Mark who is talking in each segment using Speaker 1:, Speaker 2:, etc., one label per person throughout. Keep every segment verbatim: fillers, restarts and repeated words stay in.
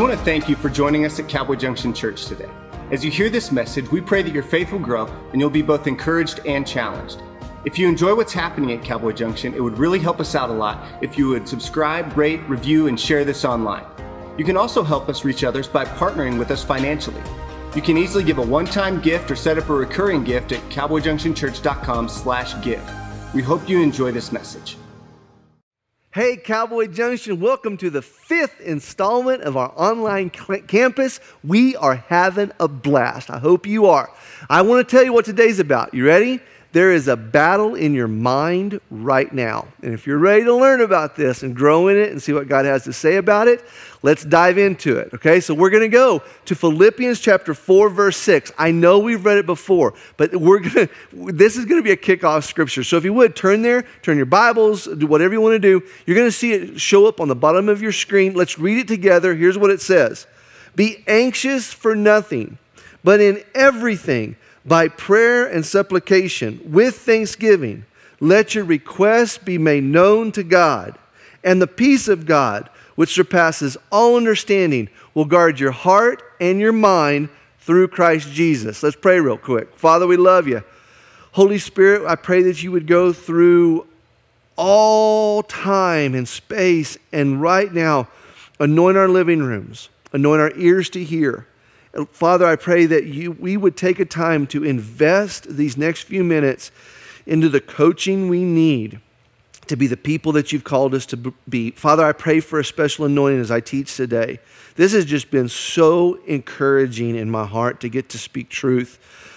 Speaker 1: want to thank you for joining us at Cowboy Junction Church today. As you hear this message, we pray that your faith will grow and you'll be both encouraged and challenged. If you enjoy what's happening at Cowboy Junction, it would really help us out a lot if you would subscribe, rate, review, and share this online. You can also help us reach others by partnering with us financially. You can easily give a one-time gift or set up a recurring gift at cowboy junction church dot com slash give. We hope you enjoy this message.
Speaker 2: Hey, Cowboy Junction, welcome to the fifth installment of our online campus. We are having a blast. I hope you are. I want to tell you what today's about. You ready? There is a battle in your mind right now. And if you're ready to learn about this and grow in it and see what God has to say about it, let's dive into it, okay? So we're going to go to Philippians chapter four, verse six. I know we've read it before, but we're going to, this is going to be a kickoff scripture. So if you would, turn there, turn your Bibles, do whatever you want to do. You're going to see it show up on the bottom of your screen. Let's read it together. Here's what it says. Be anxious for nothing, but in everything, by prayer and supplication, with thanksgiving, let your requests be made known to God, and the peace of God, which surpasses all understanding, will guard your heart and your mind through Christ Jesus. Let's pray real quick. Father, we love you. Holy Spirit, I pray that you would go through all time and space, and right now, anoint our living rooms, anoint our ears to hear. Father, I pray that you, we would take a time to invest these next few minutes into the coaching we need to be the people that you've called us to be. Father, I pray for a special anointing as I teach today. This has just been so encouraging in my heart to get to speak truth.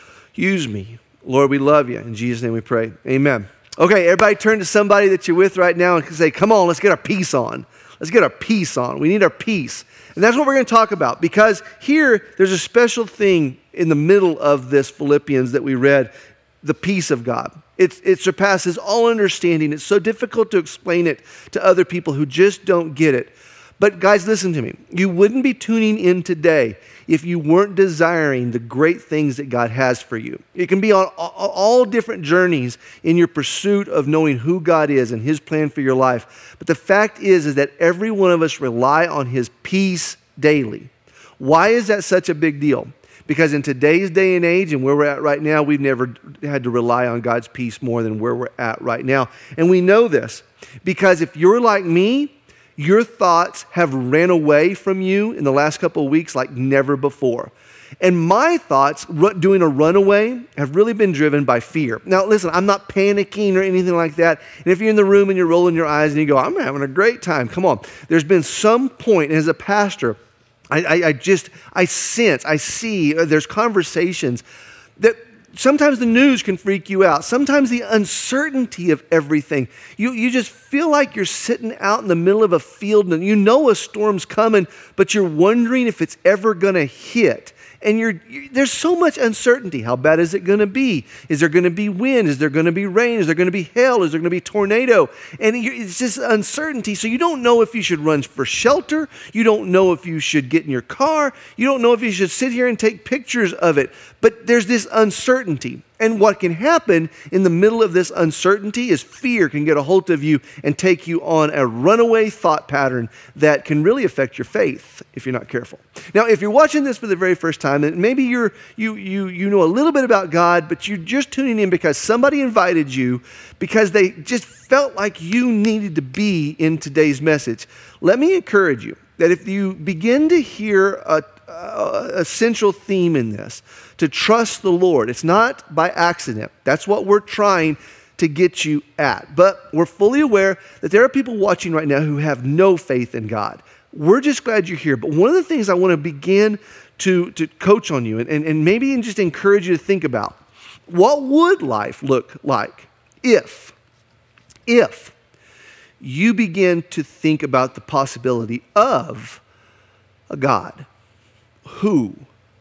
Speaker 2: Use me. Lord, we love you. In Jesus' name we pray. Amen. Okay, everybody turn to somebody that you're with right now and say, come on, let's get our peace on. Let's get our peace on. We need our peace. And that's what we're going to talk about, because here there's a special thing in the middle of this Philippians that we read, the peace of God. It, it surpasses all understanding. It's so difficult to explain it to other people who just don't get it. But guys, listen to me. You wouldn't be tuning in today if you weren't desiring the great things that God has for you. It can be on all different journeys in your pursuit of knowing who God is and His plan for your life. But the fact is, is that every one of us rely on His peace daily. Why is that such a big deal? Because in today's day and age and where we're at right now, we've never had to rely on God's peace more than where we're at right now. And we know this because if you're like me, your thoughts have ran away from you in the last couple of weeks like never before. And my thoughts, doing a runaway, have really been driven by fear. Now, listen, I'm not panicking or anything like that. And if you're in the room and you're rolling your eyes and you go, I'm having a great time, come on. There's been some point, and as a pastor, I, I, I just, I sense, I see, there's conversations that sometimes the news can freak you out. Sometimes the uncertainty of everything. You, you just feel like you're sitting out in the middle of a field and you know a storm's coming, but you're wondering if it's ever going to hit. And you're, you're, there's so much uncertainty. How bad is it going to be? Is there going to be wind? Is there going to be rain? Is there going to be hail? Is there going to be tornado? And it's just uncertainty. So you don't know if you should run for shelter. You don't know if you should get in your car. You don't know if you should sit here and take pictures of it. But there's this uncertainty. And what can happen in the middle of this uncertainty is fear can get a hold of you and take you on a runaway thought pattern that can really affect your faith if you're not careful. Now, if you're watching this for the very first time, and maybe you're you you you know a little bit about God, but you're just tuning in because somebody invited you because they just felt like you needed to be in today's message, let me encourage you that if you begin to hear a, a, a central theme in this, to trust the Lord. It's not by accident. That's what we're trying to get you at. But we're fully aware that there are people watching right now who have no faith in God. We're just glad you're here. But one of the things I want to begin to, to coach on you and, and, and maybe just encourage you to think about, what would life look like if, if you begin to think about the possibility of a God who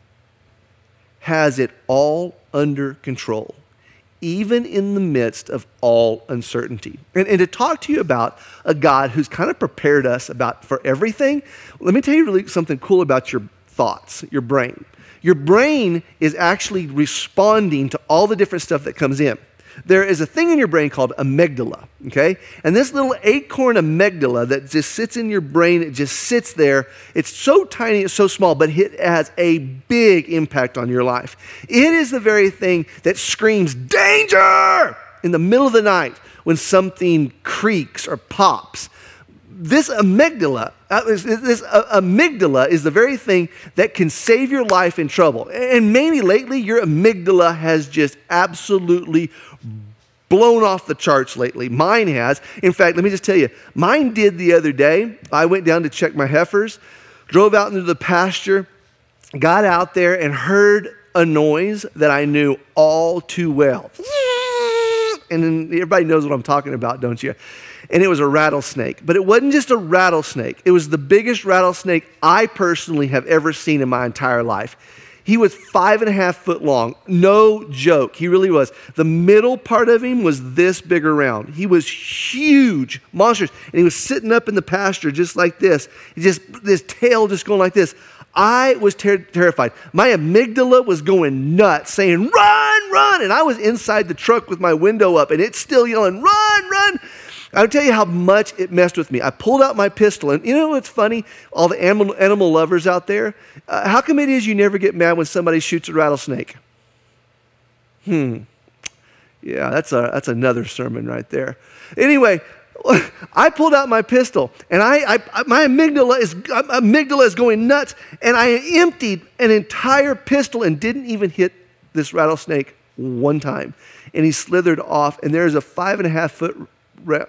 Speaker 2: has it all under control, even in the midst of all uncertainty. And, and to talk to you about a God who's kind of prepared us about for everything, let me tell you really something cool about your thoughts, your brain. Your brain is actually responding to all the different stuff that comes in. there is a thing in your brain called amygdala, okay? And this little acorn amygdala that just sits in your brain, it just sits there. It's so tiny, it's so small, but it has a big impact on your life. It is the very thing that screams, danger, in the middle of the night when something creaks or pops. This amygdala, uh, this, this uh, amygdala is the very thing that can save your life in trouble. And maybe lately your amygdala has just absolutely blown off the charts lately. Mine has. In fact, let me just tell you, mine did the other day. I went down to check my heifers, drove out into the pasture, got out there and heard a noise that I knew all too well. And then everybody knows what I'm talking about, don't you? And it was a rattlesnake. But it wasn't just a rattlesnake. It was the biggest rattlesnake I personally have ever seen in my entire life. He was five and a half foot long. No joke. He really was. The middle part of him was this big around. He was huge, monstrous. And he was sitting up in the pasture just like this. He just, this tail just going like this. I was ter- terrified. My amygdala was going nuts, saying, run, run. And I was inside the truck with my window up, and it's still yelling, run, run. I'll tell you how much it messed with me. I pulled out my pistol, and you know what's funny? All the animal, animal lovers out there, uh, how come it is you never get mad when somebody shoots a rattlesnake? Hmm. Yeah, that's a that's another sermon right there. Anyway, I pulled out my pistol, and I, I my amygdala is amygdala is going nuts, and I emptied an entire pistol and didn't even hit this rattlesnake one time. And he slithered off, and there's a five and a half foot ra-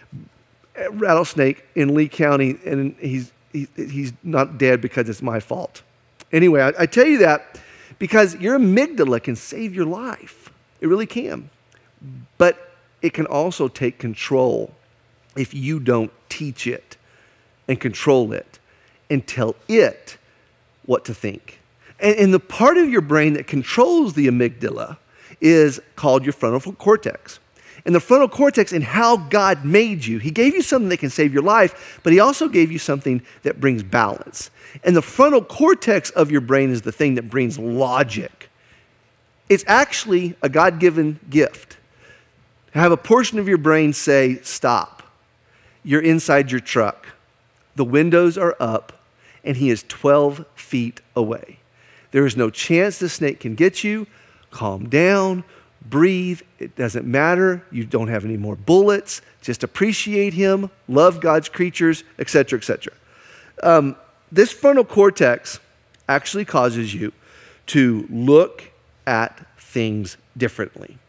Speaker 2: rattlesnake in Lee County, and he's he, he's not dead because it's my fault. Anyway, I, I tell you that because your amygdala can save your life. It really can. But it can also take control if you don't teach it and control it and tell it what to think. And, and the part of your brain that controls the amygdala is called your frontal cortex. And the frontal cortex and how God made you, he gave you something that can save your life, but he also gave you something that brings balance. And the frontal cortex of your brain is the thing that brings logic. It's actually a God-given gift. Have a portion of your brain say, stop. You're inside your truck. The windows are up, and he is twelve feet away. There is no chance the snake can get you. Calm down. Breathe. It doesn't matter. You don't have any more bullets. Just appreciate him. Love God's creatures, et cetera, et cetera. Um, this frontal cortex actually causes you to look at things differently.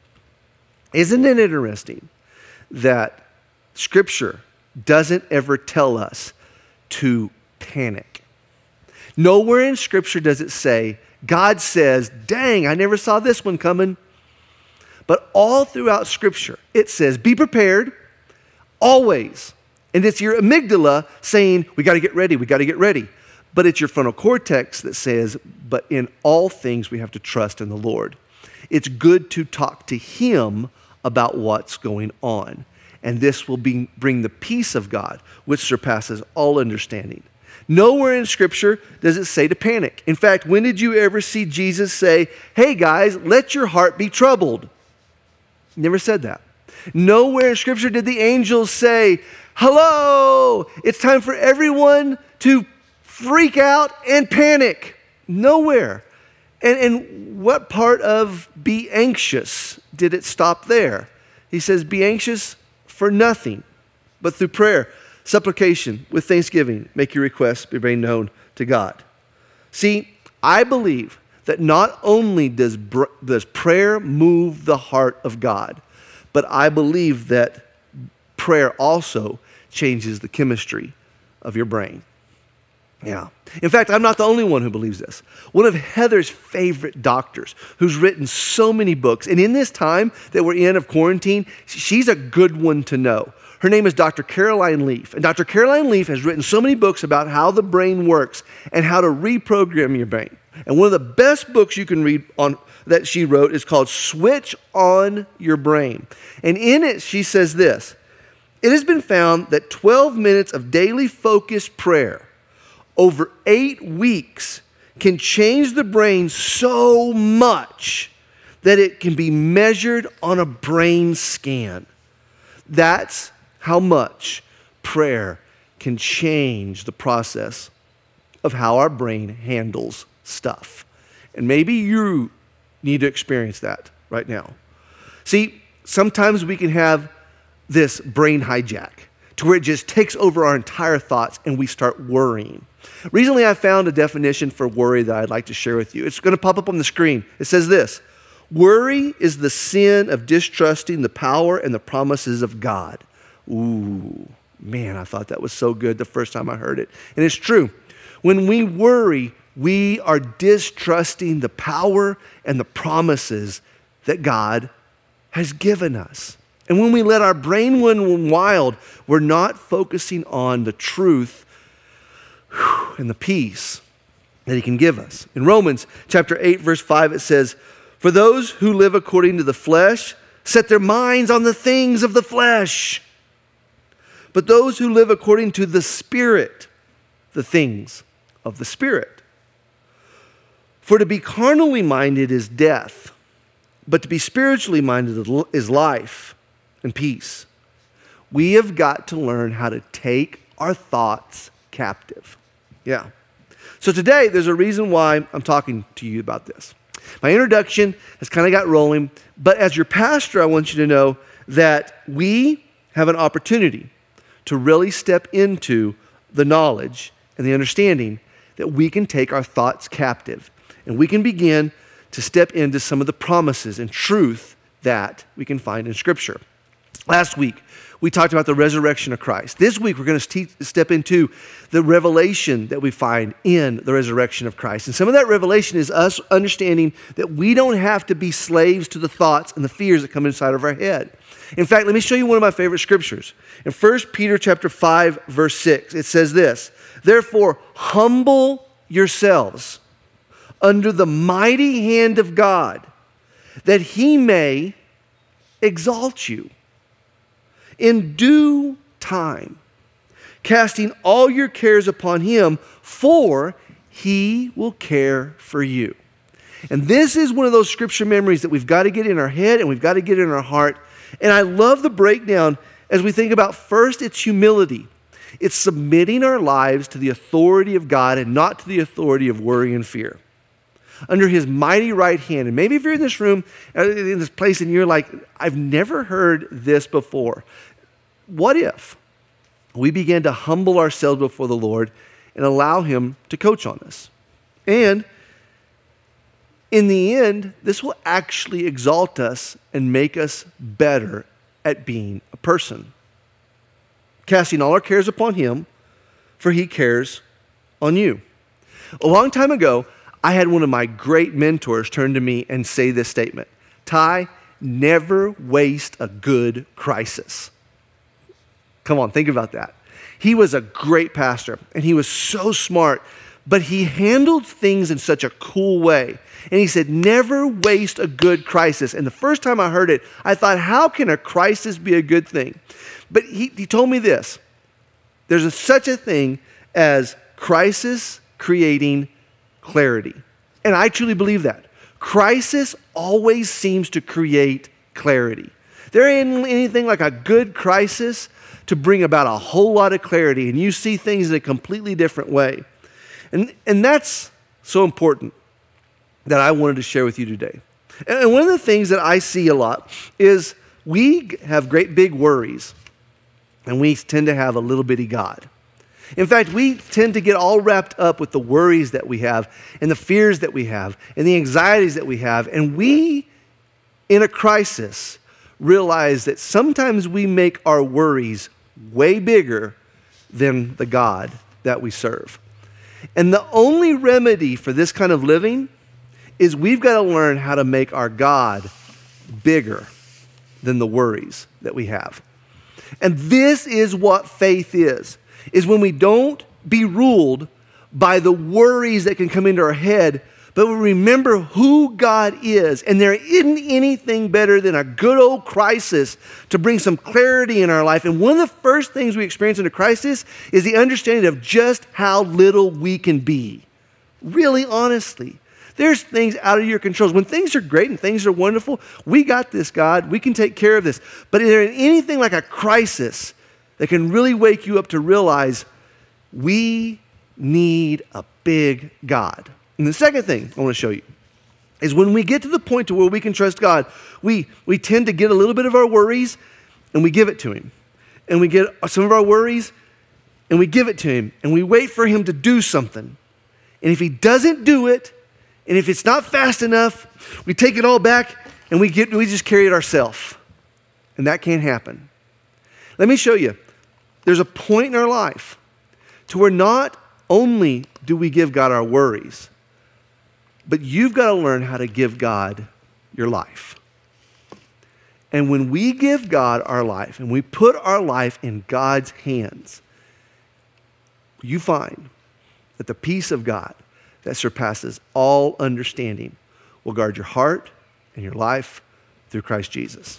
Speaker 2: Isn't it interesting that Scripture doesn't ever tell us to panic? Nowhere in Scripture does it say, God says, dang, I never saw this one coming. But all throughout Scripture, it says, be prepared, always. And it's your amygdala saying, we got to get ready, we got to get ready. But it's your frontal cortex that says, but in all things we have to trust in the Lord. It's good to talk to him about what's going on. And this will be, bring the peace of God, which surpasses all understanding. Nowhere in Scripture does it say to panic. In fact, when did you ever see Jesus say, hey guys, let your heart be troubled? Never said that. Nowhere in Scripture did the angels say, hello, it's time for everyone to freak out and panic. Nowhere. And, and what part of be anxious did it stop there? He says, be anxious for nothing, but through prayer, supplication, with thanksgiving, make your requests be made known to God. See, I believe that not only does, br- does prayer move the heart of God, but I believe that prayer also changes the chemistry of your brain. Yeah. In fact, I'm not the only one who believes this. One of Heather's favorite doctors, who's written so many books, and in this time that we're in of quarantine, she's a good one to know. Her name is Doctor Caroline Leaf. And Doctor Caroline Leaf has written so many books about how the brain works and how to reprogram your brain. And one of the best books you can read on that she wrote is called Switch On Your Brain. And in it, she says this, it has been found that twelve minutes of daily focused prayer over eight weeks can change the brain so much that it can be measured on a brain scan. That's how much prayer can change the process of how our brain handles stuff. And maybe you need to experience that right now. See, sometimes we can have this brain hijack to where it just takes over our entire thoughts and we start worrying. Recently, I found a definition for worry that I'd like to share with you. It's going to pop up on the screen. It says this: worry is the sin of distrusting the power and the promises of God. Ooh, man, I thought that was so good the first time I heard it. And it's true. When we worry, we are distrusting the power and the promises that God has given us. And when we let our brain run wild, we're not focusing on the truth and the peace that he can give us. In Romans chapter eight, verse five, it says, "For those who live according to the flesh set their minds on the things of the flesh. But those who live according to the Spirit, the things of the Spirit. For to be carnally minded is death, but to be spiritually minded is life and peace." We have got to learn how to take our thoughts captive. Yeah. So today, there's a reason why I'm talking to you about this. My introduction has kind of got rolling, but as your pastor, I want you to know that we have an opportunity to really step into the knowledge and the understanding that we can take our thoughts captive and we can begin to step into some of the promises and truth that we can find in Scripture. Last week, we talked about the resurrection of Christ. This week, we're going to step into the revelation that we find in the resurrection of Christ. And some of that revelation is us understanding that we don't have to be slaves to the thoughts and the fears that come inside of our head. In fact, let me show you one of my favorite scriptures. In First Peter chapter five, verse six, it says this: "Therefore, humble yourselves under the mighty hand of God, that he may exalt you in due time, casting all your cares upon him, for he will care for you." And this is one of those scripture memories that we've got to get in our head and we've got to get in our heart. And I love the breakdown as we think about, first, it's humility. It's submitting our lives to the authority of God and not to the authority of worry and fear. Under his mighty right hand. And maybe if you're in this room, in this place, and you're like, I've never heard this before. What if we began to humble ourselves before the Lord and allow him to coach on us? And in the end, this will actually exalt us and make us better at being a person. Casting all our cares upon him, for he cares on you. A long time ago, I had one of my great mentors turn to me and say this statement: "Ty, never waste a good crisis." Come on, think about that. He was a great pastor, and he was so smart, but he handled things in such a cool way. And he said, never waste a good crisis. And the first time I heard it, I thought, how can a crisis be a good thing? But he, he told me this: there's a, such a thing as crisis creating clarity. And I truly believe that. Crisis always seems to create clarity. There ain't anything like a good crisis to bring about a whole lot of clarity, and you see things in a completely different way. And, and that's so important that I wanted to share with you today. And one of the things that I see a lot is we have great big worries, and we tend to have a little bitty God. In fact, we tend to get all wrapped up with the worries that we have and the fears that we have and the anxieties that we have. And we, in a crisis, realize that sometimes we make our worries way bigger than the God that we serve. And the only remedy for this kind of living is we've got to learn how to make our God bigger than the worries that we have. And this is what faith is, is when we don't be ruled by the worries that can come into our head, but we remember who God is. And there isn't anything better than a good old crisis to bring some clarity in our life. And one of the first things we experience in a crisis is the understanding of just how little we can be. Really honestly. There's things out of your control. When things are great and things are wonderful, we got this, God. We can take care of this. But is there anything like a crisis that can really wake you up to realize we need a big God? And the second thing I want to show you is when we get to the point to where we can trust God, we, we tend to get a little bit of our worries and we give it to Him. And we get some of our worries and we give it to Him. And we wait for Him to do something. And if He doesn't do it, and if it's not fast enough, we take it all back and we, get, we just carry it ourselves. And that can't happen. Let me show you. There's a point in our life to where not only do we give God our worries, but you've got to learn how to give God your life. And when we give God our life and we put our life in God's hands, you find that the peace of God that surpasses all understanding will guard your heart and your life through Christ Jesus.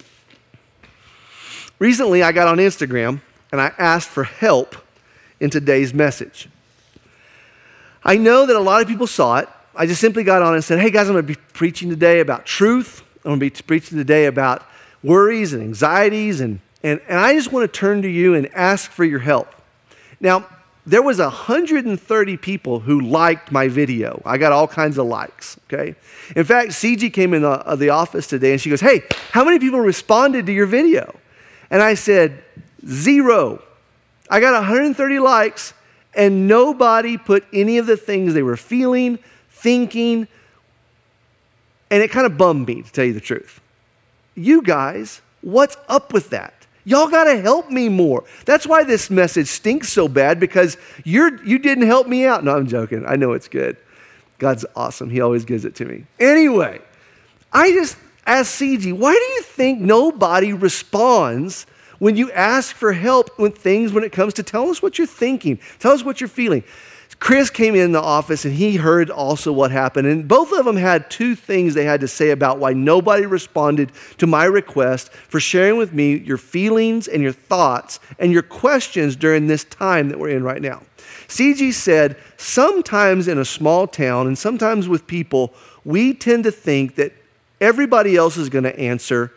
Speaker 2: Recently, I got on Instagram and I asked for help in today's message. I know that a lot of people saw it. I just simply got on and said, hey guys, I'm going to be preaching today about truth. I'm going to be preaching today about worries and anxieties. And, and, and I just want to turn to you and ask for your help. Now, there was one hundred thirty people who liked my video. I got all kinds of likes, okay? In fact, C G came in the, uh, the office today and she goes, hey, how many people responded to your video? And I said, zero. I got one hundred thirty likes and nobody put any of the things they were feeling, thinking, and it kind of bummed me, to tell you the truth. You guys, what's up with that? Y'all got to help me more. That's why this message stinks so bad, because you're, you didn't help me out. No, I'm joking. I know it's good. God's awesome. He always gives it to me. Anyway, I just asked C G, why do you think nobody responds when you ask for help with things when it comes to tell us what you're thinking, tell us what you're feeling? Chris came in the office and he heard also what happened. And both of them had two things they had to say about why nobody responded to my request for sharing with me your feelings and your thoughts and your questions during this time that we're in right now. C G said, sometimes in a small town and sometimes with people, we tend to think that everybody else is going to answer,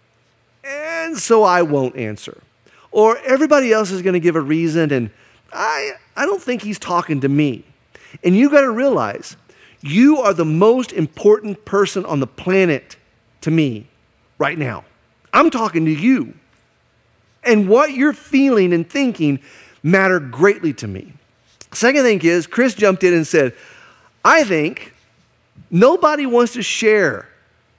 Speaker 2: and so I won't answer. Or everybody else is going to give a reason, and I, I don't think he's talking to me. And you got to realize, you are the most important person on the planet to me right now. I'm talking to you. And what you're feeling and thinking matter greatly to me. Second thing is, Chris jumped in and said, I think nobody wants to share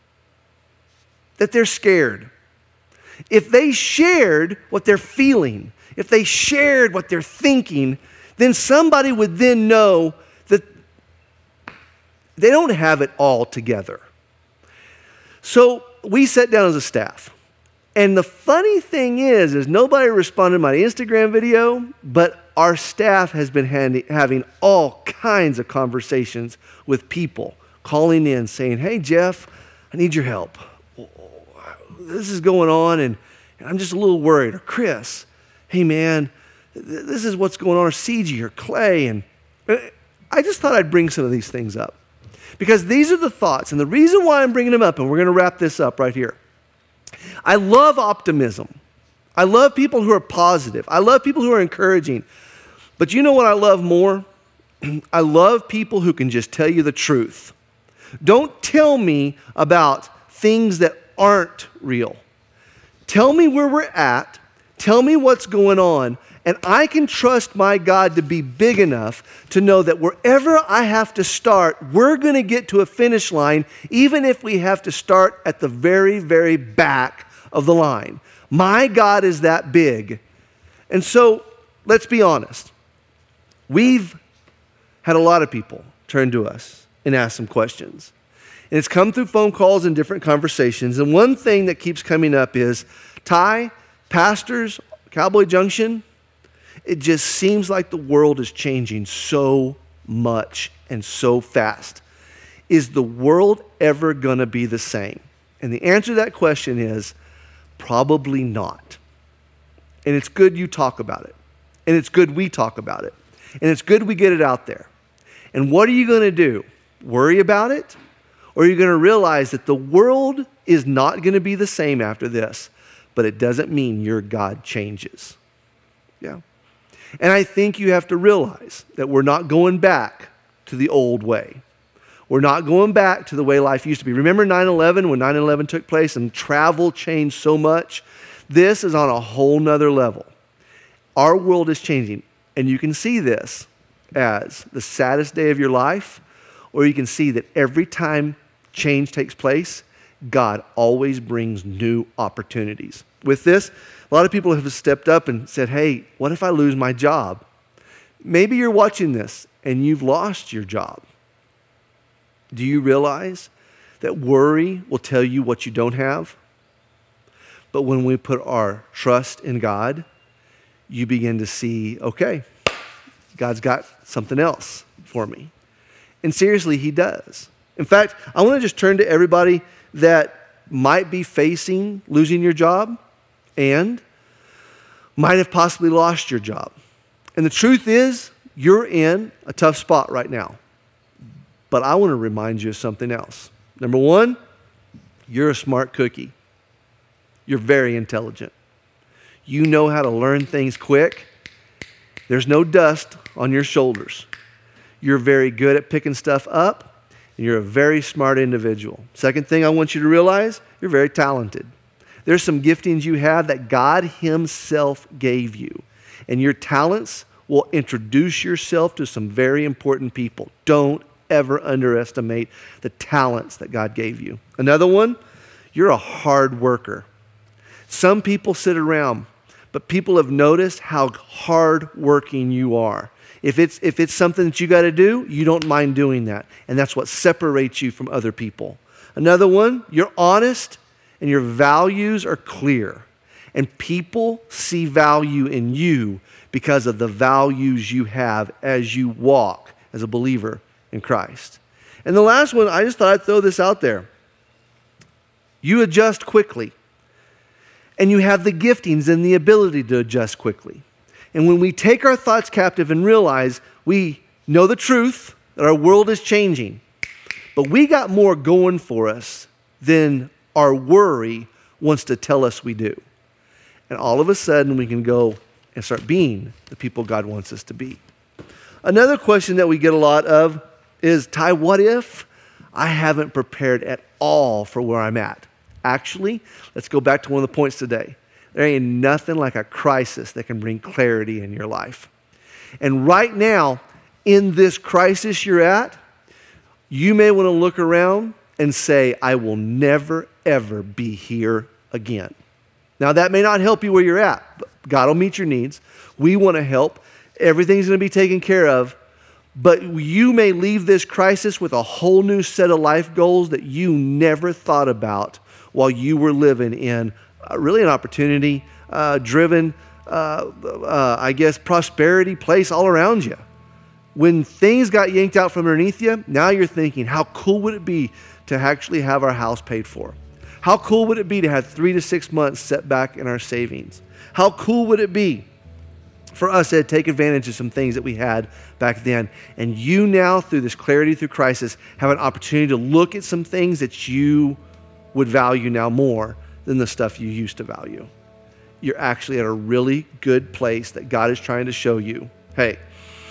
Speaker 2: that they're scared. If they shared what they're feeling, if they shared what they're thinking, then somebody would then know that they don't have it all together. So we sat down as a staff. And the funny thing is, is nobody responded to my Instagram video, but our staff has been handy, having all kinds of conversations with people calling in saying, hey, Jeff, I need your help. This is going on, and I'm just a little worried. Or Chris, hey, man, this is what's going on. Or C G or Clay. And I just thought I'd bring some of these things up, because these are the thoughts. And the reason why I'm bringing them up, and we're going to wrap this up right here. I love optimism. I love people who are positive. I love people who are encouraging. But you know what I love more? I love people who can just tell you the truth. Don't tell me about things that aren't real. Tell me where we're at. Tell me what's going on. And I can trust my God to be big enough to know that wherever I have to start, we're going to get to a finish line, even if we have to start at the very, very back of the line. My God is that big. And so, let's be honest. We've had a lot of people turn to us and ask some questions. And it's come through phone calls and different conversations. And one thing that keeps coming up is, Ty, pastors, Cowboy Junction, it just seems like the world is changing so much and so fast. Is the world ever going to be the same? And the answer to that question is probably not. And it's good you talk about it. And it's good we talk about it. And it's good we get it out there. And what are you going to do worry about it? Or are you going to realize that the world is not going to be the same after this, but it doesn't mean your God changes? Yeah. And I think you have to realize that we're not going back to the old way. We're not going back to the way life used to be. Remember nine eleven, when nine eleven took place and travel changed so much? This is on a whole nother level. Our world is changing, and you can see this as the saddest day of your life, or you can see that every time change takes place, God always brings new opportunities. With this, a lot of people have stepped up and said, hey, what if I lose my job? Maybe you're watching this and you've lost your job. Do you realize that worry will tell you what you don't have? But when we put our trust in God, you begin to see, okay, God's got something else for me. And seriously, He does. In fact, I want to just turn to everybody that might be facing losing your job and might have possibly lost your job. And the truth is, you're in a tough spot right now. But I want to remind you of something else. Number one, you're a smart cookie. You're very intelligent. You know how to learn things quick. There's no dust on your shoulders. You're very good at picking stuff up, and you're a very smart individual. Second thing I want you to realize, you're very talented. There's some giftings you have that God Himself gave you, and your talents will introduce yourself to some very important people. Don't ever underestimate the talents that God gave you. Another one, you're a hard worker. Some people sit around, but people have noticed how hard working you are. If it's, if it's something that you got to do, you don't mind doing that. And that's what separates you from other people. Another one, you're honest and your values are clear. And people see value in you because of the values you have as you walk as a believer in Christ. And the last one, I just thought I'd throw this out there. You adjust quickly. And you have the giftings and the ability to adjust quickly. And when we take our thoughts captive and realize we know the truth, that our world is changing, but we got more going for us than our worry wants to tell us we do. And all of a sudden we can go and start being the people God wants us to be. Another question that we get a lot of is, Ty, what if I haven't prepared at all for where I'm at? Actually, let's go back to one of the points today. There ain't nothing like a crisis that can bring clarity in your life. And right now, in this crisis you're at, you may want to look around and say, I will never, ever be here again. Now, that may not help you where you're at, but God will meet your needs. We want to help. Everything's going to be taken care of. But you may leave this crisis with a whole new set of life goals that you never thought about while you were living in uh, really an opportunity uh, driven, uh, uh, I guess, prosperity place all around you. When things got yanked out from underneath you, now you're thinking, how cool would it be to actually have our house paid for? How cool would it be to have three to six months set back in our savings? How cool would it be for us to take advantage of some things that we had back then? And you now, through this clarity through crisis, have an opportunity to look at some things that you would value now more than the stuff you used to value. You're actually at a really good place that God is trying to show you, hey,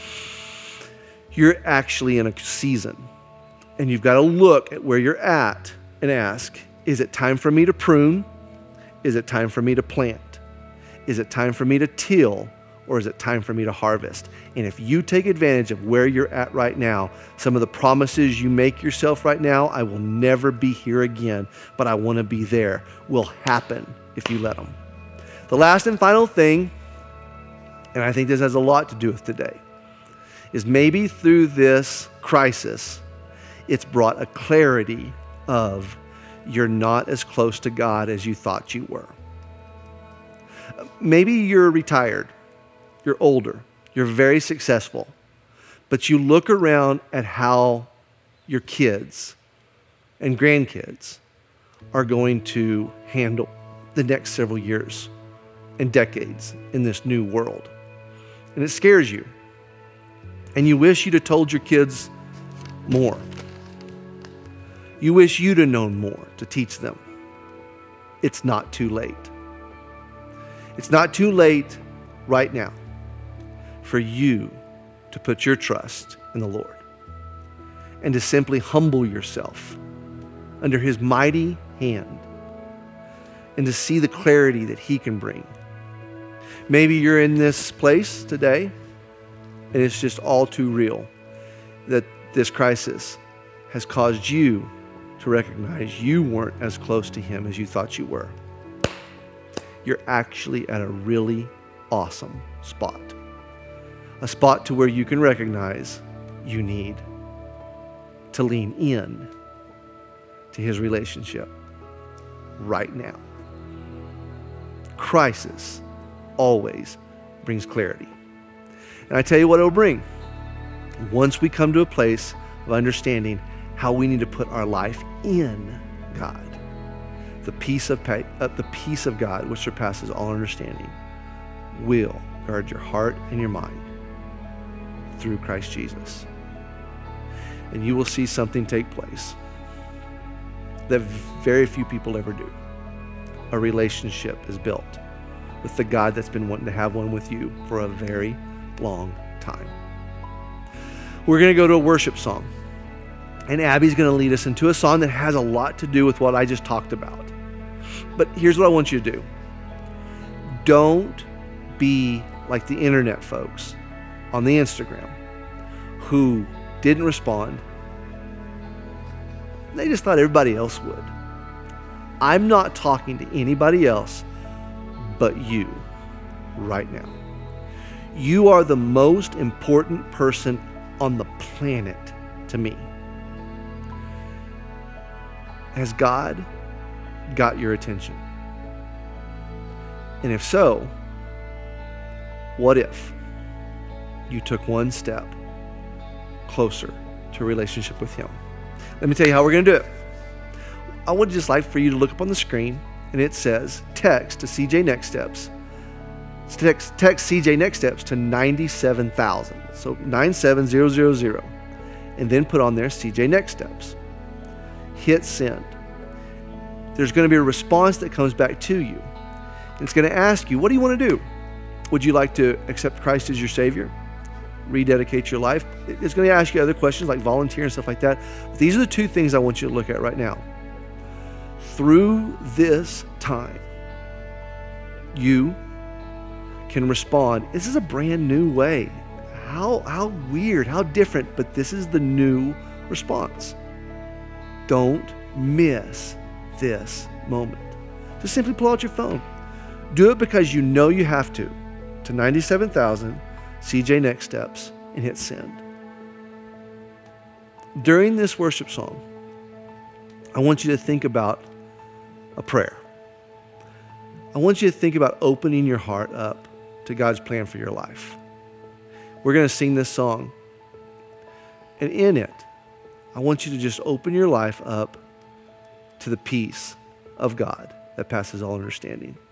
Speaker 2: you're actually in a season, and you've got to look at where you're at and ask, is it time for me to prune? Is it time for me to plant? Is it time for me to till? Or is it time for me to harvest? And if you take advantage of where you're at right now, some of the promises you make yourself right now, I will never be here again, but I want to be there, will happen if you let them. The last and final thing, and I think this has a lot to do with today, is maybe through this crisis, it's brought a clarity of you're not as close to God as you thought you were. Maybe you're retired. You're older, you're very successful, but you look around at how your kids and grandkids are going to handle the next several years and decades in this new world. And it scares you. And you wish you'd have told your kids more. You wish you'd have known more to teach them. It's not too late. It's not too late right now for you to put your trust in the Lord and to simply humble yourself under His mighty hand and to see the clarity that He can bring. Maybe you're in this place today and it's just all too real that this crisis has caused you to recognize you weren't as close to Him as you thought you were. You're actually at a really awesome spot. A spot to where you can recognize you need to lean in to His relationship right now. Crisis always brings clarity. And I tell you what it'll bring. Once we come to a place of understanding how we need to put our life in God, the peace of, uh, the peace of God, which surpasses all understanding, will guard your heart and your mind through Christ Jesus. And you will see something take place that very few people ever do. A relationship is built with the God that's been wanting to have one with you for a very long time. We're going to go to a worship song. And Abby's going to lead us into a song that has a lot to do with what I just talked about. But here's what I want you to do. Don't be like the internet folks on the Instagram who didn't respond. They just thought everybody else would. I'm not talking to anybody else but you right now. You are the most important person on the planet to me. Has God got your attention? And if so, what if you took one step closer to a relationship with Him? Let me tell you how we're going to do it. I would just like for you to look up on the screen, and it says text to C J Next Steps. Text, text C J Next Steps to ninety-seven thousand. So nine seven zero zero zero. And then put on there C J Next Steps. Hit send. There's going to be a response that comes back to you. It's going to ask you, what do you want to do? Would you like to accept Christ as your Savior? Rededicate your life? It's going to ask you other questions like volunteer and stuff like that. But these are the two things I want you to look at right now. Through this time, you can respond. This is a brand new way. How, how weird, how different, but this is the new response. Don't miss this moment. Just simply pull out your phone. Do it because you know you have to. To ninety-seven thousand, C J Next Steps, and hit send. During this worship song, I want you to think about a prayer. I want you to think about opening your heart up to God's plan for your life. We're going to sing this song, and in it, I want you to just open your life up to the peace of God that passes all understanding.